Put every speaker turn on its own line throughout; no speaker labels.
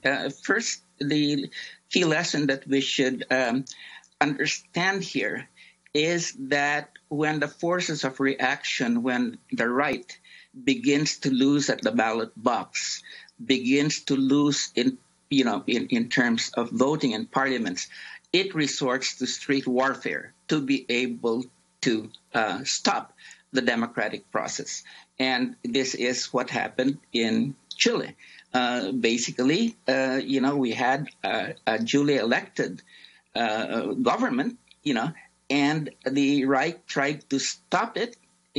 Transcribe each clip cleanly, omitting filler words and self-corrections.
First, the key lesson that we should understand here is that when the forces of reaction, when the right begins to lose at the ballot box, begins to lose in terms of voting in parliaments, it resorts to street warfare to be able to stop the democratic process. And this is what happened in Chile. Basically, we had a duly elected government, and the right tried to stop it,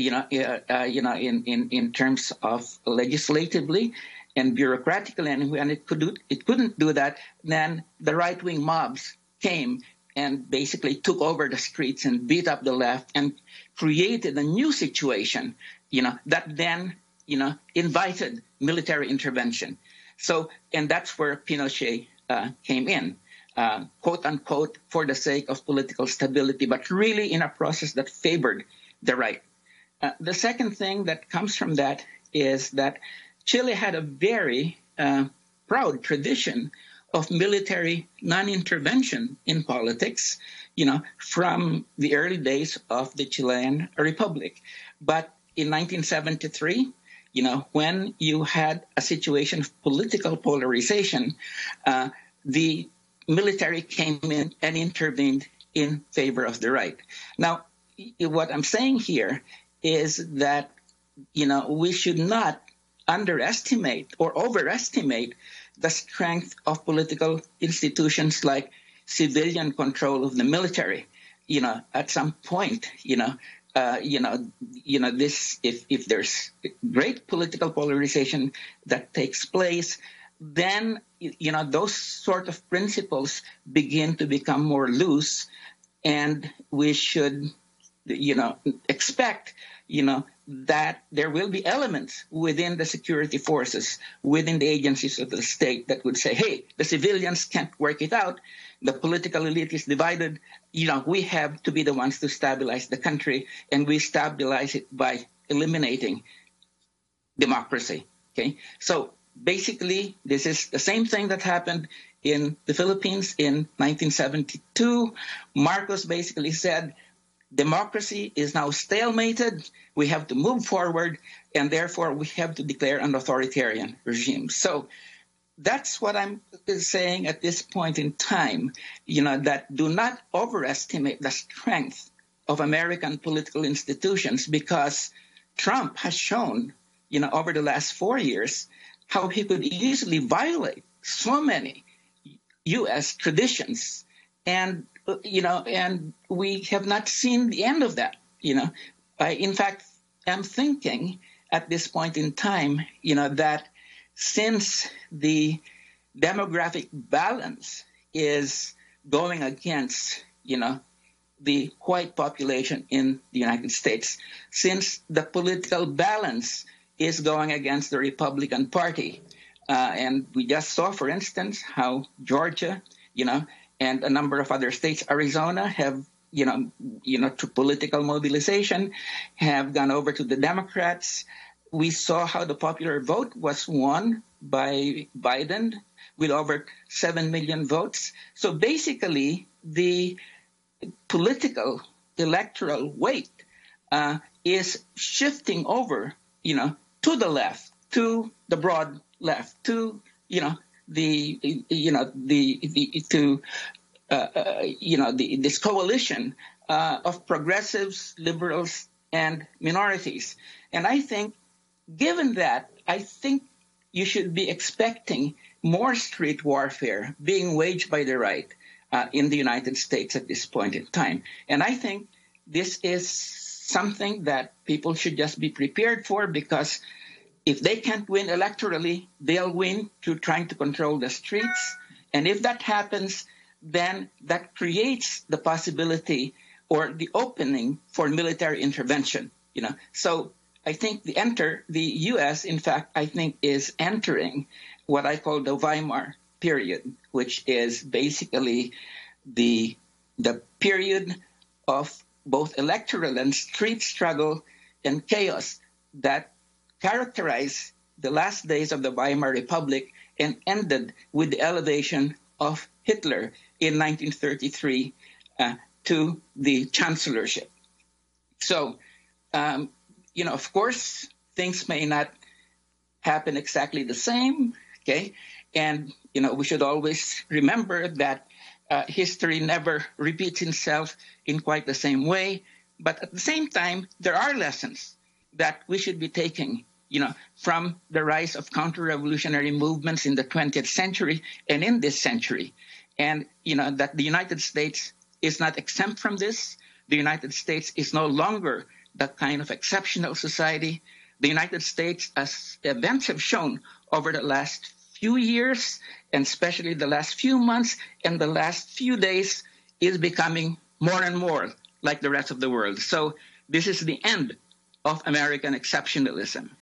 in terms of legislatively and bureaucratically, and when it couldn't do that, then the right-wing mobs came and basically took over the streets and beat up the left and created a new situation, that then, invited military intervention. So, and that's where Pinochet came in, quote unquote, for the sake of political stability, but really in a process that favored the right. The second thing that comes from that is that Chile had a very proud tradition of military non-intervention in politics, from the early days of the Chilean Republic. But in 1973, when you had a situation of political polarization, the military came in and intervened in favor of the right. Now, what I'm saying here is that, we should not underestimate or overestimate the strength of political institutions like civilian control of the military. At some point, this, if there's great political polarization that takes place, then, those sort of principles begin to become more loose, and we should, expect, that there will be elements within the security forces, within the agencies of the state that would say, hey, the civilians can't work it out. The political elite is divided. We have to be the ones to stabilize the country, and we stabilize it by eliminating democracy. Okay. So basically, this is the same thing that happened in the Philippines in 1972. Marcos basically said, democracy is now stalemated. We have to move forward, and therefore we have to declare an authoritarian regime. So that's what I'm saying at this point in time, that do not overestimate the strength of American political institutions, because Trump has shown, over the last 4 years, how he could easily violate so many U.S. traditions. And and we have not seen the end of that. I, in fact, am thinking at this point in time, that since the demographic balance is going against, the white population in the United States, since the political balance is going against the Republican Party, and we just saw, for instance, how Georgia, and a number of other states, Arizona, have, to political mobilization, have gone over to the Democrats. We saw how the popular vote was won by Biden with over 7 million votes. So basically, the political electoral weight is shifting over, to the left, to the broad left, to, this coalition of progressives, liberals, and minorities. And I think, given that, I think you should be expecting more street warfare being waged by the right in the United States at this point in time. And I think this is something that people should just be prepared for, because if they can't win electorally, they'll win through trying to control the streets. And if that happens, then that creates the possibility or the opening for military intervention. So I think the U.S., in fact, I think is entering what I call the Weimar period, which is basically the period of both electoral and street struggle and chaos that characterize the last days of the Weimar Republic and ended with the elevation of Hitler in 1933 to the chancellorship. So, of course, things may not happen exactly the same, okay? And, we should always remember that history never repeats itself in quite the same way. But at the same time, there are lessons that we should be taking, from the rise of counter-revolutionary movements in the 20th century and in this century. And, that the United States is not exempt from this. The United States is no longer that kind of exceptional society. The United States, as events have shown over the last few years, and especially the last few months and the last few days, is becoming more and more like the rest of the world. So this is the end of American exceptionalism.